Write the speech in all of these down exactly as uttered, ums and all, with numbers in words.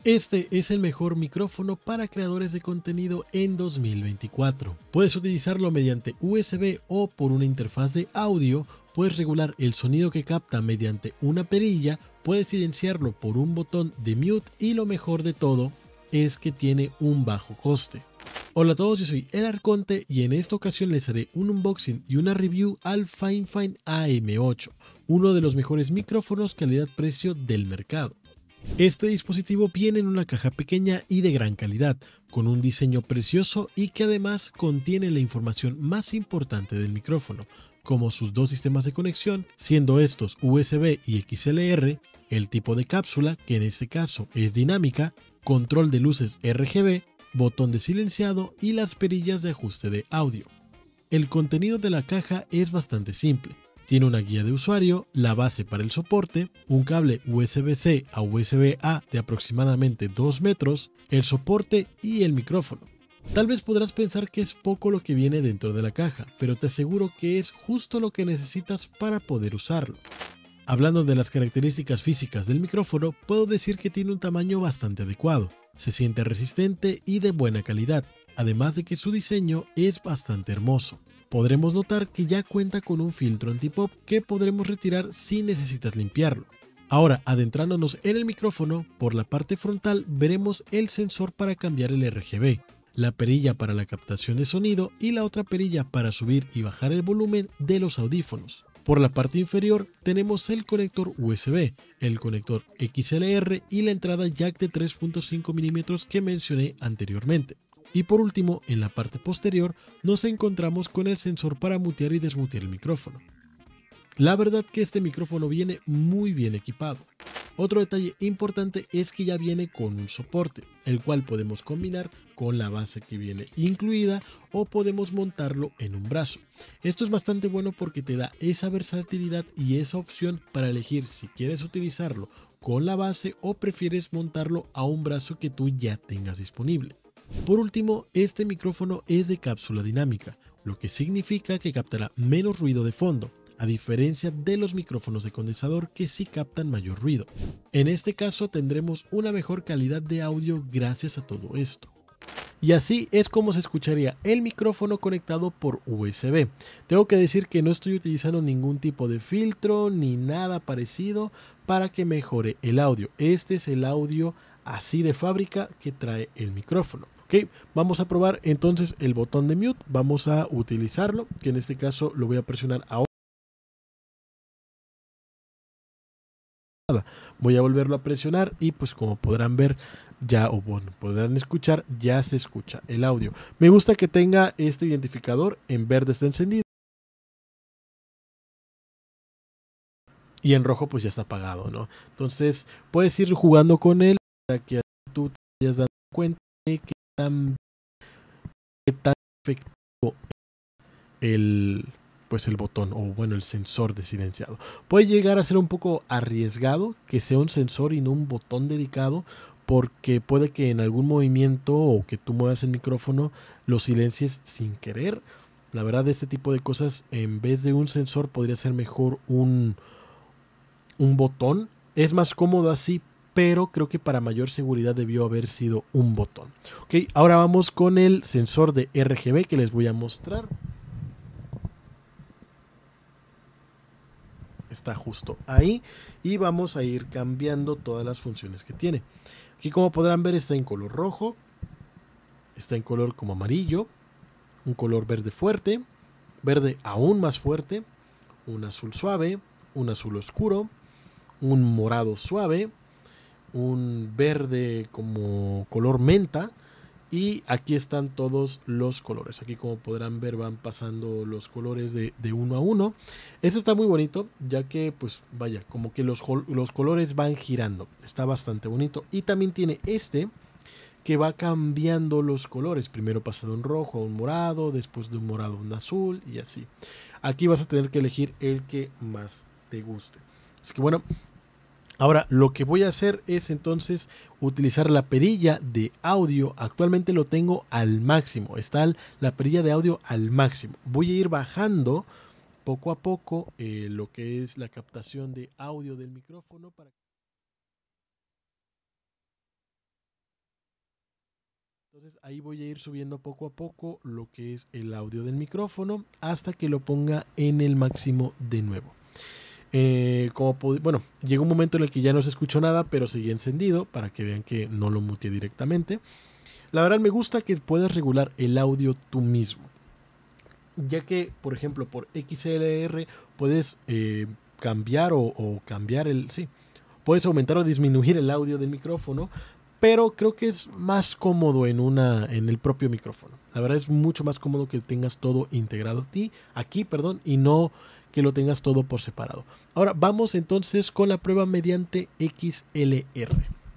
Este es el mejor micrófono para creadores de contenido en dos mil veinticuatro. Puedes utilizarlo mediante U S B o por una interfaz de audio, puedes regular el sonido que capta mediante una perilla, puedes silenciarlo por un botón de mute y lo mejor de todo es que tiene un bajo coste. Hola a todos, yo soy El Arconte y en esta ocasión les haré un unboxing y una review al Fifine A M ocho, uno de los mejores micrófonos calidad-precio del mercado. Este dispositivo viene en una caja pequeña y de gran calidad, con un diseño precioso y que además contiene la información más importante del micrófono, como sus dos sistemas de conexión, siendo estos U S B y X L R, el tipo de cápsula, que en este caso es dinámica, control de luces R G B, botón de silenciado y las perillas de ajuste de audio. El contenido de la caja es bastante simple. Tiene una guía de usuario, la base para el soporte, un cable U S B C a U S B A de aproximadamente dos metros, el soporte y el micrófono. Tal vez podrás pensar que es poco lo que viene dentro de la caja, pero te aseguro que es justo lo que necesitas para poder usarlo. Hablando de las características físicas del micrófono, puedo decir que tiene un tamaño bastante adecuado, se siente resistente y de buena calidad, además de que su diseño es bastante hermoso. Podremos notar que ya cuenta con un filtro antipop que podremos retirar si necesitas limpiarlo. Ahora, adentrándonos en el micrófono, por la parte frontal veremos el sensor para cambiar el R G B, la perilla para la captación de sonido y la otra perilla para subir y bajar el volumen de los audífonos. Por la parte inferior tenemos el conector U S B, el conector X L R y la entrada jack de tres punto cinco milímetros que mencioné anteriormente. Y por último, en la parte posterior nos encontramos con el sensor para mutear y desmutear el micrófono. La verdad que este micrófono viene muy bien equipado. Otro detalle importante es que ya viene con un soporte, el cual podemos combinar con la base que viene incluida o podemos montarlo en un brazo. Esto es bastante bueno porque te da esa versatilidad y esa opción para elegir si quieres utilizarlo con la base o prefieres montarlo a un brazo que tú ya tengas disponible. Por último, este micrófono es de cápsula dinámica, lo que significa que captará menos ruido de fondo, a diferencia de los micrófonos de condensador que sí captan mayor ruido. En este caso tendremos una mejor calidad de audio gracias a todo esto. Y así es como se escucharía el micrófono conectado por U S B. Tengo que decir que no estoy utilizando ningún tipo de filtro ni nada parecido para que mejore el audio. Este es el audio así de fábrica que trae el micrófono. Ok, vamos a probar entonces el botón de mute. Vamos a utilizarlo, que en este caso lo voy a presionar ahora. Voy a volverlo a presionar y pues como podrán ver ya o bueno podrán escuchar, ya se escucha el audio. Me gusta que tenga este identificador, en verde está encendido y en rojo pues ya está apagado, ¿no? Entonces puedes ir jugando con él para que tú te vayas dando cuenta de qué tan, qué tan efectivo el pues el botón o bueno el sensor de silenciado. Puede llegar a ser un poco arriesgado que sea un sensor y no un botón dedicado, porque puede que en algún movimiento o que tú muevas el micrófono lo silencies sin querer. La verdad, de este tipo de cosas, en vez de un sensor podría ser mejor un, un botón. Es más cómodo así, pero creo que para mayor seguridad debió haber sido un botón. Ok, ahora vamos con el sensor de R G B que les voy a mostrar. Está justo ahí y vamos a ir cambiando todas las funciones que tiene. Aquí, como podrán ver, está en color rojo, está en color como amarillo, un color verde fuerte, verde aún más fuerte, un azul suave, un azul oscuro, un morado suave, un verde como color menta. Y aquí están todos los colores. Aquí, como podrán ver, van pasando los colores de, de uno a uno. Este está muy bonito, ya que pues vaya, como que los, los colores van girando. Está bastante bonito. Y también tiene este que va cambiando los colores. Primero pasa de un rojo a un morado, después de un morado a un azul y así. Aquí vas a tener que elegir el que más te guste. Así que bueno, ahora lo que voy a hacer es entonces utilizar la perilla de audio. Actualmente lo tengo al máximo, está la perilla de audio al máximo. Voy a ir bajando poco a poco eh, lo que es la captación de audio del micrófono para Entonces ahí voy a ir subiendo poco a poco lo que es el audio del micrófono hasta que lo ponga en el máximo de nuevo. Eh, como bueno, llegó un momento en el que ya no se escuchó nada, pero seguía encendido para que vean que no lo muteé directamente. La verdad me gusta que puedas regular el audio tú mismo, ya que, por ejemplo, por X L R puedes eh, cambiar o, o cambiar el... Sí, puedes aumentar o disminuir el audio del micrófono, pero creo que es más cómodo en, una, en el propio micrófono. La verdad es mucho más cómodo que tengas todo integrado a ti, aquí, perdón, y no que lo tengas todo por separado. Ahora vamos entonces con la prueba mediante X L R.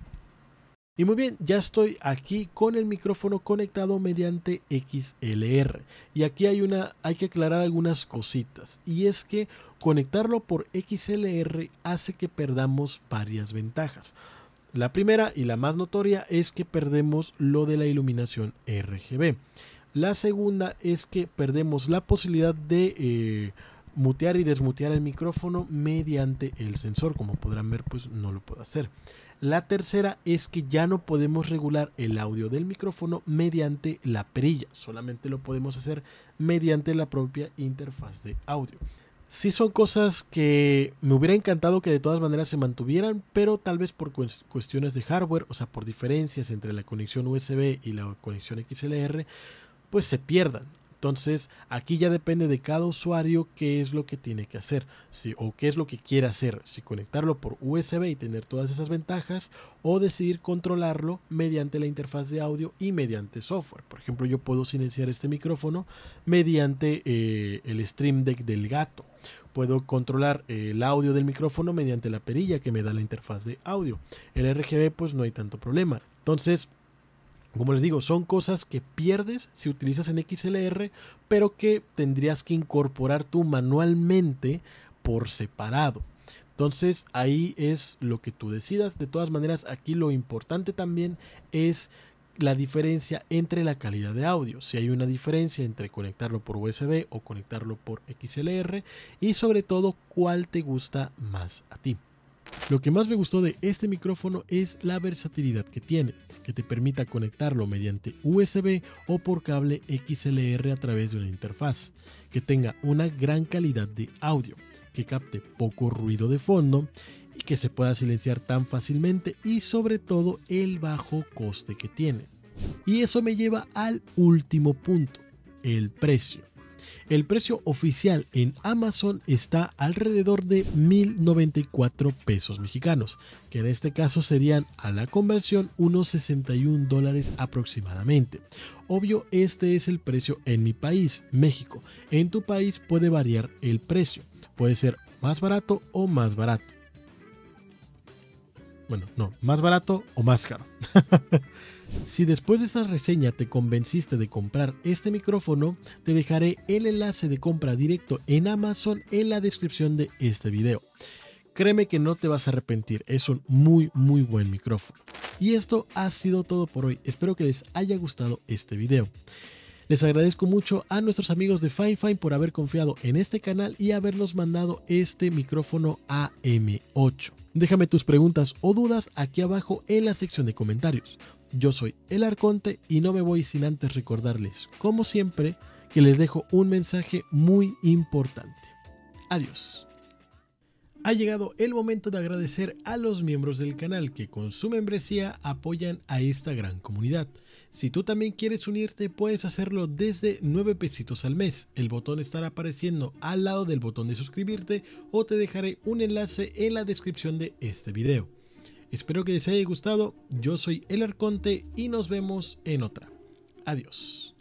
Y muy bien, ya estoy aquí con el micrófono conectado mediante X L R. Y aquí hay, una, hay que aclarar algunas cositas. Y es que conectarlo por X L R hace que perdamos varias ventajas. La primera y la más notoria es que perdemos lo de la iluminación R G B. La segunda es que perdemos la posibilidad de eh, mutear y desmutear el micrófono mediante el sensor. Como podrán ver, pues no lo puedo hacer. La tercera es que ya no podemos regular el audio del micrófono mediante la perilla. Solamente lo podemos hacer mediante la propia interfaz de audio. Sí son cosas que me hubiera encantado que de todas maneras se mantuvieran, pero tal vez por cuestiones de hardware, o sea, por diferencias entre la conexión U S B y la conexión X L R, pues se pierdan. Entonces, aquí ya depende de cada usuario qué es lo que tiene que hacer, si, o qué es lo que quiere hacer, si conectarlo por U S B y tener todas esas ventajas, o decidir controlarlo mediante la interfaz de audio y mediante software. Por ejemplo, yo puedo silenciar este micrófono mediante eh, el Stream Deck del gato. Puedo controlar eh, el audio del micrófono mediante la perilla que me da la interfaz de audio. El R G B, pues no hay tanto problema. Entonces, como les digo, son cosas que pierdes si utilizas en X L R, pero que tendrías que incorporar tú manualmente por separado. Entonces ahí es lo que tú decidas. De todas maneras, aquí lo importante también es la diferencia entre la calidad de audio. Si hay una diferencia entre conectarlo por U S B o conectarlo por X L R, y sobre todo cuál te gusta más a ti. Lo que más me gustó de este micrófono es la versatilidad que tiene, que te permita conectarlo mediante U S B o por cable X L R a través de una interfaz, que tenga una gran calidad de audio, que capte poco ruido de fondo y que se pueda silenciar tan fácilmente, y sobre todo el bajo coste que tiene. Y eso me lleva al último punto, el precio. El precio oficial en Amazon está alrededor de mil noventa y cuatro pesos mexicanos, que en este caso serían a la conversión unos sesenta y un dólares aproximadamente. Obvio, este es el precio en mi país, México. En tu país puede variar el precio, puede ser más barato o más barato. Bueno, no, más barato o más caro. Si después de esta reseña te convenciste de comprar este micrófono, te dejaré el enlace de compra directo en Amazon en la descripción de este video. Créeme que no te vas a arrepentir, es un muy muy buen micrófono. Y esto ha sido todo por hoy, espero que les haya gustado este video. Les agradezco mucho a nuestros amigos de Fifine por haber confiado en este canal y habernos mandado este micrófono A M ocho. Déjame tus preguntas o dudas aquí abajo en la sección de comentarios. Yo soy El Arconte y no me voy sin antes recordarles, como siempre, que les dejo un mensaje muy importante. Adiós. Ha llegado el momento de agradecer a los miembros del canal que con su membresía apoyan a esta gran comunidad. Si tú también quieres unirte, puedes hacerlo desde nueve pesitos al mes. El botón estará apareciendo al lado del botón de suscribirte, o te dejaré un enlace en la descripción de este video. Espero que les haya gustado. Yo soy El Arconte y nos vemos en otra. Adiós.